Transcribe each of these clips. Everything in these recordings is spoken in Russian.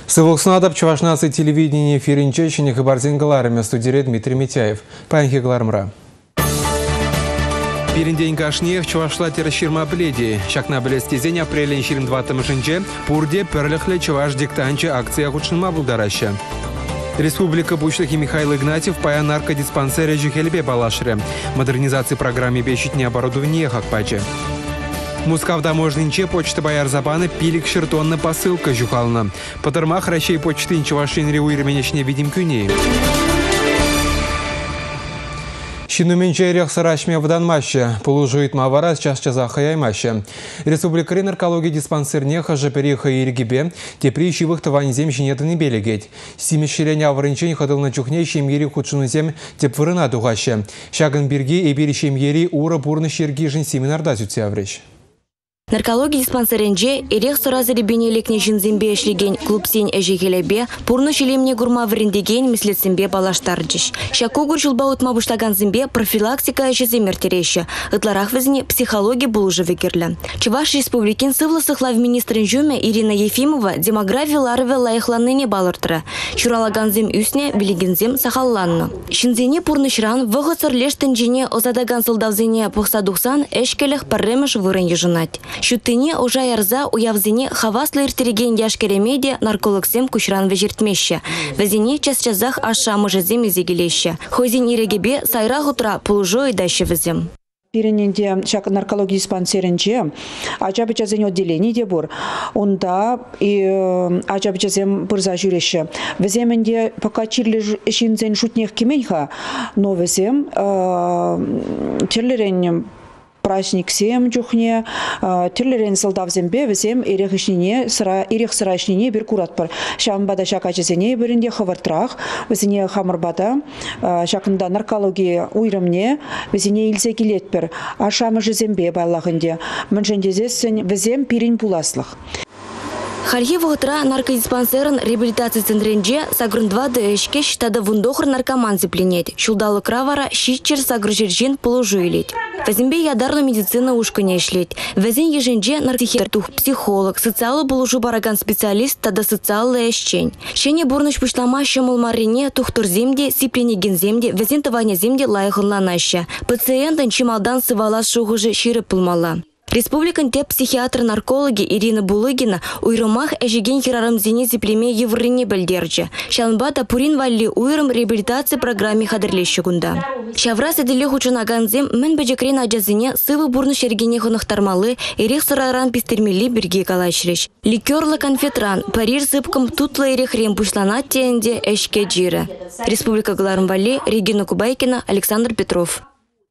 Сыволкснадап Чувашнасы телевидение эфиринче ченех и барзингаларами студире Дмитрий Митяев. Панхи Глармра. Пирендень кашнех Чувашла тераширма бледи. Шакна блестезень апрелен 22 жинче пурде перлехле Чуваш диктанче акция худшинма булдараща. Республика Бучлахи Михаил Игнатьев пая наркодиспансере Жихельбе Балашре. Модернизации программе бещитне оборудование хакпаче. Мускав таможнинче почта Бояр Забаны пилик шертонна посылка жухална. Патармах ращей почты Чувашин реуирменечне видим кюней. Шинуменче рех сарашме в Данмаще. Полужует мавара час-часа хаяймаще. Республика наркологии диспансернеха жапериха и иргибе. Тепри щивых таванизем щенетаны белегеть. Симещелень аврынчень ходил на чухнейшем ере худшунузем тепвырына дугаще. Шаган бирги и берещем ери ура бурны щергижен семинарда зютяврещ. Наркология диспансеренже ирех сразу ребенелекне жинзембе эшлеген клубсень эжегелебе пурну шелемне гурма врендеген мислецембе балаштарджиш. Шакугур жылбаут мабуштаган зембе профилактика эжеземер тереща. Ытларах везне психология булужа векерля. Чуваш республикин сывласых лав министрин жуме Ирина Ефимова демография ларве лайхланныне балыртыра. Чуралаганзем үсне билигензем сахалланны. Шинзене пурну шран вғыцыр лештенжене озадаган сылдавзене пухсадухсан эшкелех парремеш вырын ежынать. Шуттыне уже ярза уявзине хаваслы иртереген яшкеремеде наркологсем кушран вежертмеще. Везине час-часах ашамы жезем изегелеще. Хозин ирегебе сайра хутра полужо и дальше везем. Пирененде шак наркология диспансеринче ачабычазен отделение де бур. Онда и ачабычазем пырза жүреше. Веземенде пока чирле шинзен шутнех кеменха, но везем чирлерен праздник сем чухне, тирлерен солдавзембе везем ирех сырашнине бир куратпар. Шамбада шакачезене биринде хавартрах, везене хамарбада, шакында наркология уйрымне, везене илсе килетпер, а шамы жезембе баллахынде. Мэншендезесен везем пирин пуласлых. Харьев утра наркодиспансерен реабилитации центренже сагрун-2 дэшке штада вундохр наркоман зепленеть. Шулдалы кравара щитчер сагружержин положилить. Везембе ядарну медицина ушконе шлеть. Везен еженже наркотик психолог, социалы положу бараган специалист тада социалы эшчень. Щене бурныш пушлама щемул марине тухтур земде, сипленеген земде, везен таваня земде лайхынланаща. Пациентын чималдан сывалас шугужи ширы пулмала. Республикан теп психиатр-наркологи Ирина Булыгина уйрымах эжеген хирарамзине зиплеме еврыне бельдерче. Шалмбата пурин валли уйрым реабилитации программе хадырлещу гунда. Шаврас эделе хучунаганзем мен бежекрен аджазине сывы бурны шергене хонахтармалы ирех сыраран пистермели бирге калашреш. Ликерлы конфетран, парир сыпкам тутла ирех рем пушлана тенде эшке джире. Республика Галармвали, Регина Кубайкина, Александр Петров.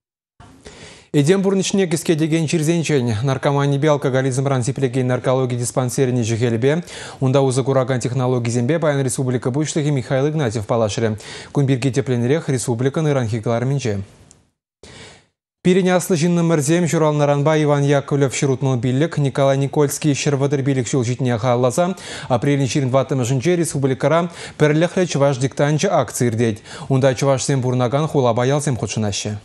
Эдем бурничне киске деген чирзенчен наркомани алкоголизм рансиплеген наркология диспансеріне жихелбе, унда узы кураган технологии зембе баян Республика Бучлахи Михаил Игнатьев палашыре. Кунбирге тепленерех Республика ранхикларминче. Пирене аслы жинны мырзем журал наранба Иван Яковлев ширутмыл биллик, Николай Никольский шервадыр биллик шул житне халласа, апрель 22 жинче Республикара перлехле Чуваш диктанчы акции ирдеть. Унда Чуваш сем бурнаган хула баялсем худшынаще.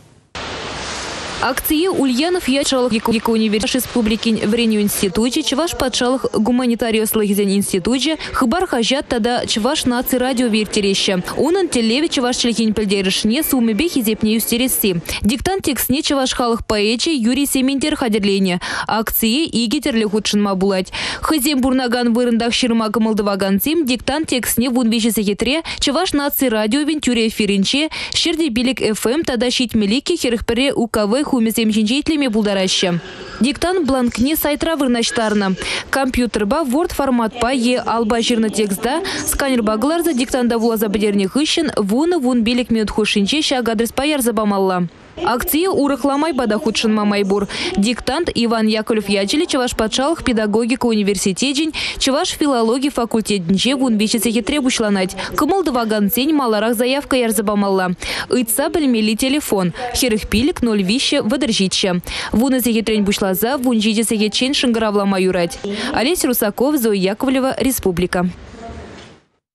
Акции Ульянов ячалых университет республики в институте, Чуваш подшалых гуманитариуслых институте, хыбар хажат тада Чуваш наци радио вертереща. Унан телеве Чуваш члехин пельдерышне сумебе хизепне юстереси. Диктант текстне Чуваш халых поэчи Юрий Сементер хадерлене. Акции игитерле худшинма булать. Хызем бурнаган вырындах ширмак молдаваган тем, диктант текстне вунвещи сахитре, Чуваш наци радио вентюре эфиринче, шерди билик ФМ тада щит мелики херхпере УКВ хумесем чинчейтлеме булдараща. Диктант бланкне сайтра вырнаштарна. Компьютерба Word формат па е алба жирна текста, сканер багларза диктанда вулаза бедерних ищен, вун билик минут хушинче шаг адрес паяр забамалла. Акция урахламай бада худшин мамайбур. Диктант Иван Яковлев ячели Чуваш подшалых педагогика университетень, Чуваш филологии факультетнже вун вещице требушланать. Кымылдываган тень маларах заявка ярзабамалла. Ыйца бельмели телефон. Херых пилик 0 вище выдержитча. Вуна зехитрень бушлаза, вун жиде сехичен шингаравла маюрать. Олесь Русаков, Зоя Яковлева, Республика.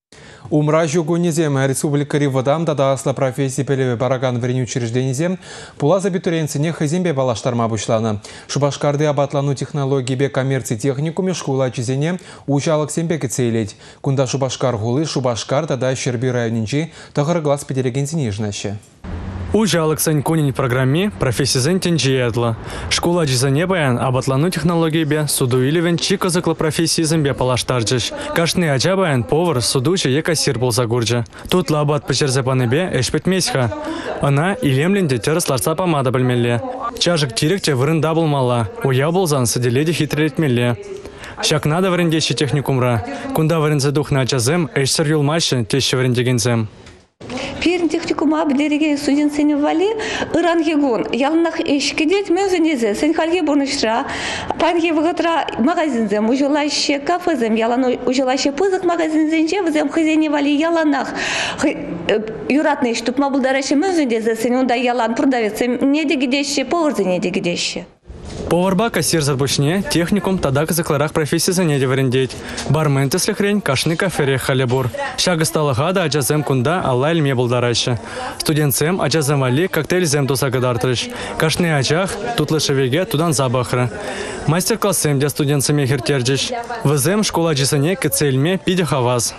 Умра жугунезем республика Ривадам тада асла профессии пелеве бараган врени учрежденезем пулаз абитуриентсене хызембе балаштарма бушлана. Шубашкарды абатлану технологии бе коммерции техникуме школа чизене учалык сембе кецейлеть. Кунда Шубашкар гулы Шубашкар тада Щерби районинчи тахыр глаз петерегенсене жнаще. Учалык сан конень программе профессия тенджиедла. Школа джизане баян абатлану технологии бе суду иливен чика закла профессии зембе палаштарджиш. Кашны аджа баян повар судучи е кассир был загурджа. Тут лабат пачерзепаны бе эшпет месха. Она илемленде терсларца помада бельмелле. Чажик тиректе вырында булмала. Уя булзан саделеди хитрелетмелле. Шак надо варендещи техникумра. Кунда варензе дух на аджазем эшсер юлмаши тещи варендегензем. Пирин техникума билериге студент сени вали ирангегон ялнах ишкедет мезенезе сен халге бонышра панге вгатра магазинзем ужелаще кафезем ялано ужелаще пызык магазинзенже взем хозяйне вали яланах юратный штуп мабулдараше мезенезе сен онда ялан продавец не дегидеще поварзене дегидеще. Поварба кассир зарбучне, техникум тада казакларах профессии занятия варендеть. Бармен теслихрень, кашны кафере халебур. Шага стала гада аджазем кунда алла ильме булдараща. Студентсем аджазем вали коктейль зем тусагадартырыш. Кашны аджах тут лышевеге тудан забахра. Мастер-классем для студентсами хертерджиш. Везем школа аджисане кецельме пиде хаваз.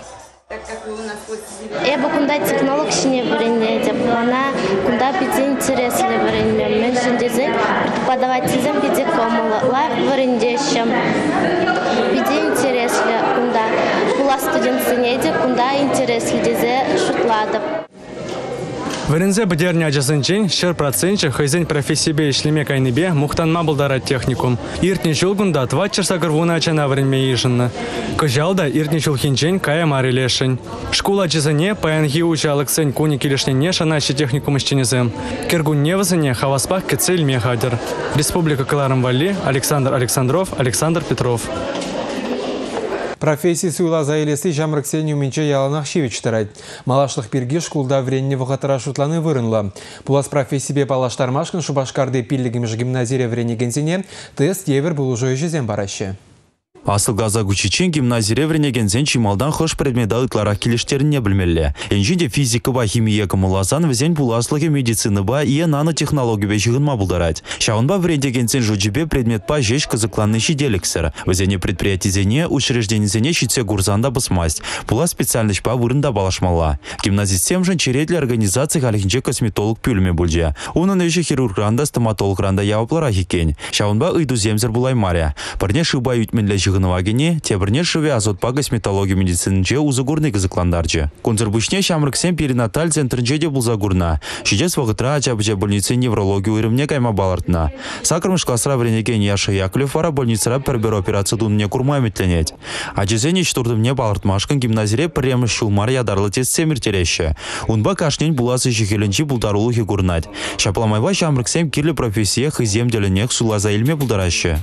Я бы кунда технолог не варенье, она кунда пиде интересно варенье. Мен жендезе преподавателем пиде комула вареньещем. Пиде интересно кунда. Була студент сенеде кунда интересно дезе шутладов. Варензе бдерня аджасынчен, шер процентче хозяин профессии бе ишлеме кайныбе мухтанма булдарат техникум. Иртне чулгунда 2 часа горвуна ачана варенме ишынна. Кожалда иртне чулхинчен кая мари лешень. Школа аджасыне паянги учалык сень куни килешнене шанащи техникум ишченезем. Кергун невазыне хаваспах кецель мехадер. Республика Каларым-Валли, Александр Александров, Александр Петров. Профессии суйла заилесы жамрыксению минче яланах шивич тарайт. Малашлых пирги шкулда вренне вахатара шутланы вырынла. Пулас профессии бе палаштармашкан Шубашкарды пиллигимиш гимназире врене гензине тест евер был уже жезем бараще. Асыл газа гучичен гимназире вренегензен чималдан хош предмедал итларах келештеріне білмелі. Енжінде физика ба химия кымылазан візен пуласлығы медицины ба и нанотехнология бе жығынма бұлдарать. Шағынба вренегензен жуджибе предмет па жеш кызыкланны шиделіксір. Візене предприятизене учрежденізене шитсе гурзанда басмасть. Пула специальность па вырында балашмала. Гимназистем жын чередлі организации халихинче косметолог пюльме бұлже. Унын өші хирургранда стоматологранда яваплара хикен. Шағынба ыйду земзер булай маря. Парне шыба үйтменлі Гыновагине, тебірне шыве азотпа косметология медицинінче узагурны кызыкландарчы. Концербучне шамрыксен перинаталь центрінче де булзагурна. Шидес вағытра ачабыча больницы неврологию үйрімне кайма балартына. Сакрымыш классра вренеген Яша Яковлев вара больницара пербер операция дунне курма метленет. Ачезене штурдымне балартмашкан гимназире премыш шулмар ядарлы тест семиртереще. Унба кашнен буласы жихеленчи булдарулухи гурнать. Шапламайва шамрыксен кирлі профессиях и земделенех сулаза илме булдараще.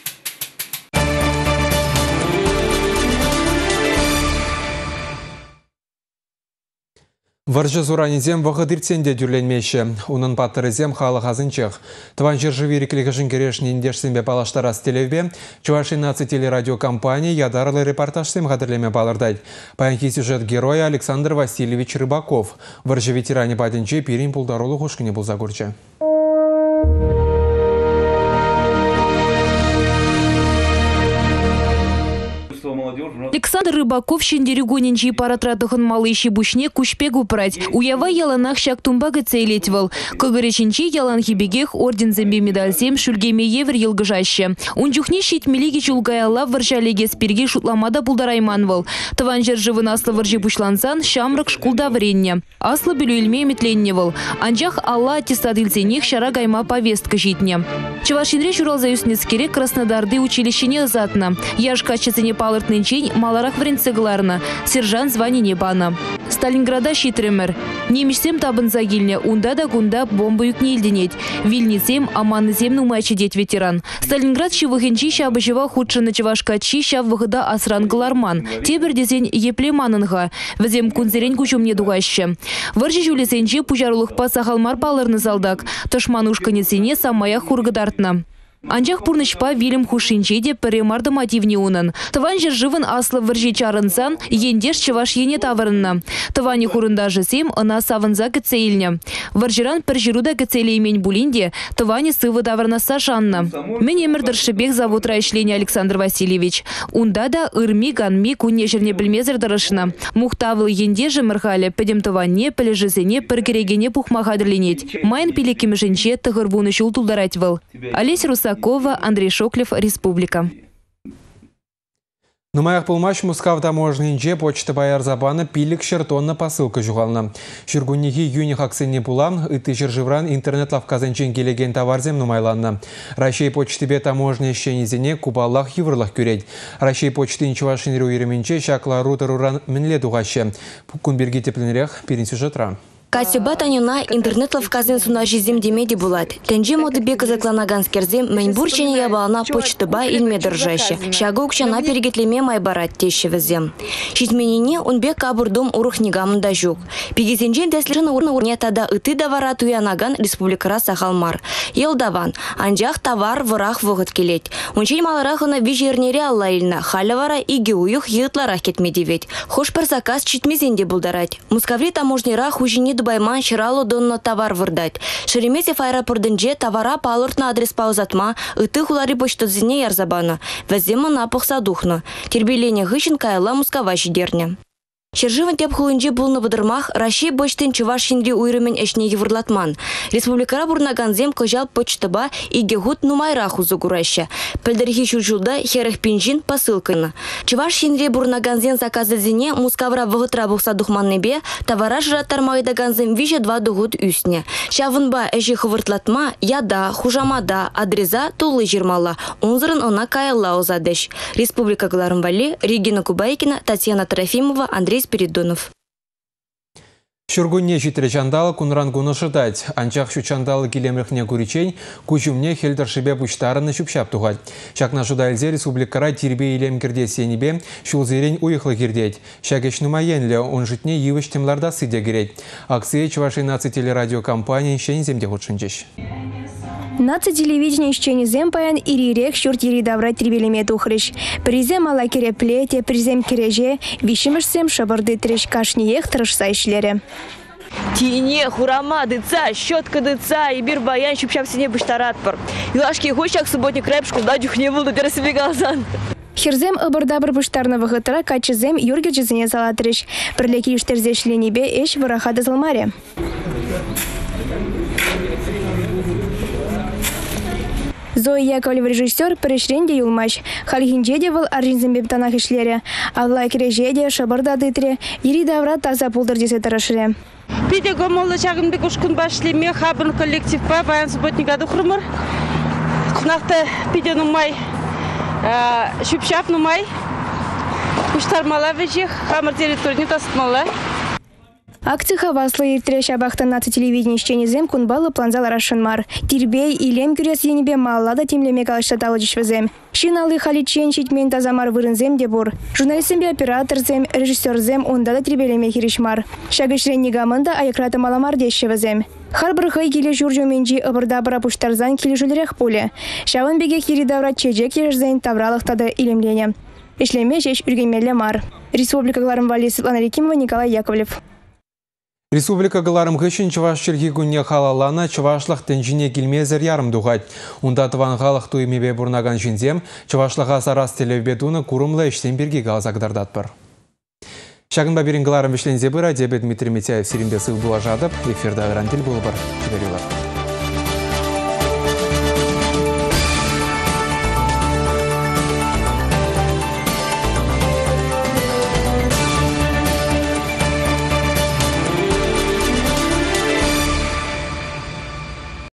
Варжы зуранезем вағыдыртсенде дүрленмеші. Унын паттырызем халы қазынчық. Тван жыржы вереклігі жынкерешін ендерсенбе палаштарас телевбе, Чуваши наци телерадиокомпания ядарлы репортажсем қадырлеме балырдайды. Паянки сюжет героя Александр Васильевич Рыбаков. Варжы ветеране паденче перин пулдарулы хушкіне бұлзагурча. Александр Рыбаков шендерегоненчий паратратыхын малыщи бушне кушпек упрать. Уява яланах шак тумбага цейлетвал. Кагареченчи ялан хибегех орден зембе медальсем шульгеме евр елгажаще. Унчухне щит милиги чулгаяла варжалеге спирги шутламада булдарайманвал. Таван жержывы наслы варжи бушлансан шамрак шкулда вренне. Аслы белюэльме метленневал. Анжах алла аттестадылсенех шара гайма повестка житне. Чувашинре Журалзаюснецкере Краснодарды училищене затна. Яшка чецене палыртненчень маларах вренцегларна. Сержант званине бана. Сталинграда щитремер. Немешсем табын загильне. Унда да гунда бомба юкне илденеть. Вильнесем аманнесем нумайче деть ветеран. Сталинград щивыхенчи щабыжева худшына чувашкачи щав выхода асран галарман. Тебер дезень еплеманынга. Візем кунзерень кучумне дугаще. Варжи жулесенче пужарулых пасахалмар палырны залдак. Тышманушканесене самая хургадартна. Анжақ пурнышпа Вильям Хушинчи де перемарды мотивни унын. Тыван жыржывын аслы выржи чарынсан, ендеш чываш ене тавырынна. Тывани хурында жысем, ына савынза кіцейліне. Варжиран пержируда кіцейлеймен булинде, тывани сывы тавырна сашанна. Мен емірдіршібек завод райшление Александр Васильевич. Унда да ырми ганми куне жерне білмезір дырышына. Мухтавыл енде жымырхалі, пәдем тыванне, піліжізіне, піргерегене пухмахадырленет. Майын пелекім жінче тұғырбуны шул тулдаратвыл. Олесь Русакова, Андрей Шоклев, Республика. Нумаях пулмаш Мускав таможнинче почта баяр забана пилік шертонна посылка жуғална. Шүргуннихи юних акценне пулам, ыты жыржывран интернет-лав казанчен келеген товарзем нумайланна. Рашей почтебе таможня щенезене кубаллах еврлах күрет. Рашей почты нчувашинру еременче шакла рутаруран мінле туғаще. Кунберги тепленрех перен сюжетра. Касюба танюна интернет-лав казен суна жизем демеди булат. Тенджи моды бега закланаганскерзем мэнбурчене ябалана почтыба илме держаще. Шагу укшана перегетлеме майбарат тещевізем. Шитменине он бек кабурдом урух негамында жук. Пегезенжен деслерін урне тада ыты давара туянаган республикара сахалмар. Елдаван, анжақ товар вырах вғыт келет. Унчен маларахына вижернере алла илна, халявара иге уюх йытларах кетмедевет. Хош бір заказ читмезенде булдарать. Мускаври таможнера хужине Дубайман шыралу донно товар вырдать. Шереметьев аэропортынже товара палыртна адрес паузатма, ыты хулари почтозине ярзабана. Вазема напухса духна. Тербеление гычин кайла Мускава шидерня. Черживан теп хулынже булны выдырмах Рашей почтын чуваш шинри уйрымен эшне еврлатман. Республикара бурнаганзем кожал почтыба иге гуд нумайрах узугураща. Пельдерхи чужулда херех пинжин посылкайна. Чуваш шинри бурнаганзен заказызине Мускавра вғытра бұқса духманнебе товара жыраттар майдаганзем виже 2 дугуд үстіне. Шавынба эші хывыртлатма яда, хужамада, адреза тулы жирмала. Унзырын она кайла озадеш. Республика Галарымвали, Регина Кубайкина, Татьяна Трофимова, Андрей Спиридонов. Шүргунне житрі жандалы күнран күні шыдать. Анчақ шу чандалы келемріхне күречен, күшімне хелдершібе бұштарыны шүпшап туғад. Шақна шуда әлзе республикара тирбе илем кірде сенебе, шул зерен уйықлы кірдет. Шәкеш нумайенлі, он житне евіш темларда сыдя керет. Акция Чуваши наци телерадиокомпания шенземде худшынчеш. Наци телевидение ищенезем паян ирирек шурт иридавра трибелеме тухрыш. Призем ала кереплете, призем кереже, вишимышсем шабарды треш кашниех тырышса ишлере. Тине, хурама, дыца, щетка дыца, и бир баян шупшап сине быштаратпыр. Илашки хошак субботник рэпшку, да дюхне был, да рассбегалсан. Херзем ыбырдабыр быштарны вғытыра качызем юрге жызыне салатырыш. Прылеки іштерзешленебе эш вырахады зылмаре. Зоя Яковлев режиссер перешренде юлмаш. Хальхинжеде выл аржинзембе бтанах ишлере. Авлай кережеде шабырда дытре. Иридавра таза пулдыр десе тарашыре. Пиде гомолы чагымды кушкун башлеме хабын коллектив па баян субботника духрымыр. Кунақта пиде нумай шүпшап нумай. Куштармала вежех хамыр территорияны тасытмала. Акция хаваслы иртре шабахта наци телевидение ищенезем кунбалы планзал рашынмар. Тирбей илем күрес енебе маллада темлеме калыштаталы жишвезем. Шиналы халичен шитмен тазамар вырынзем дебур. Журналистембе операторзем, режиссерзем онда да тирбелеме хиришмар. Шагышрен негамында аякраты маламар дешевезем. Харбыр хай келе журжоменжи ыбырда бара пуштарзан келе жүлерек поле. Шавын беге хиридавра чежек ержзен тавралықтады илемлене. Ишлеме жеш үргенмелі мар. Республика Галарымвали, Светлана Рекимова, Николай Яковлев. Республика Галарым гышын Чуваш черги күнне халалана Чувашлық тенжіне келмезір ярым дұғайд. Унда тыван халық туймебе бұрнаган жінзем, Чувашлыға сарас телевбетуны курымлы іштен берге галзагдардатпыр. Шағын баберін Галарым вишлензе бұра, Дебет Дмитрий Митяев серінде сыл бұла жадып, эфирда ғырантел бұл бір.